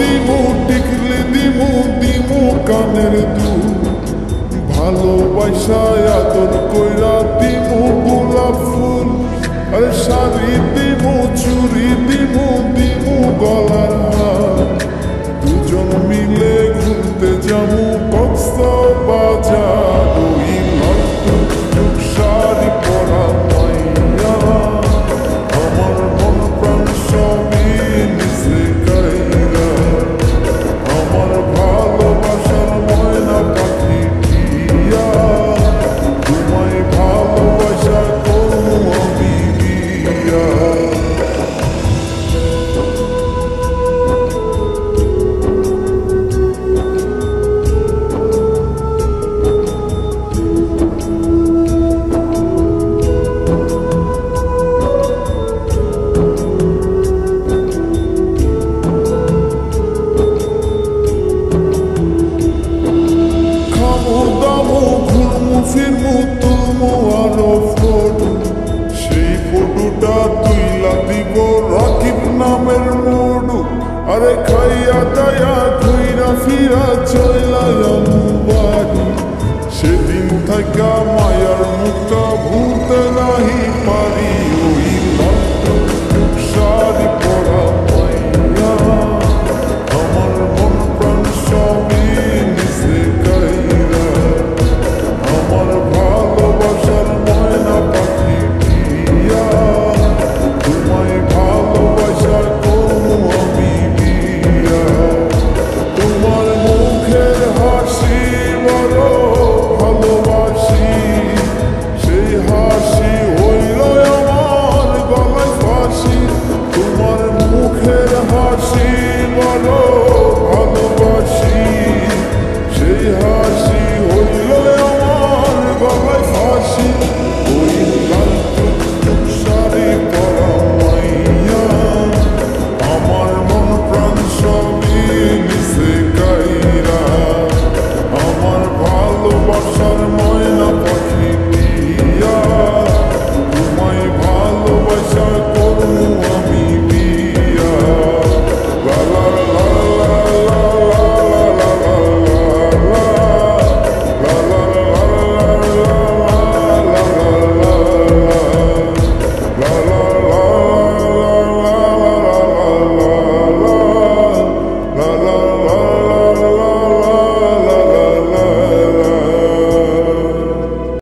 দিমু টিকলি দিমু দিমু কানের দুল ভালোবাসায় আদর কইরা দিমু গোলাপ ফুল আরে শাড়ি দিমু চুড়ি দিমু দিমু গলার হার দুজন মিলে ঘুরতে যাবো কক্সবাজার ওই লটুক শাড়ি পরা মাইয়া আমার মন প্রাণ সবই নিচে কাইরা আমার ভালোবাসার ময়না পাখি টিয়া তোমায় ভালোবাসা করবো আমি বিয়া ফিরমু তুলমু আরো ফটো সেই ফটোটা তুইলা দিব রাকিব নামের মোড়ু আরে খাইয়া দায়া ঘুইরা ফিরা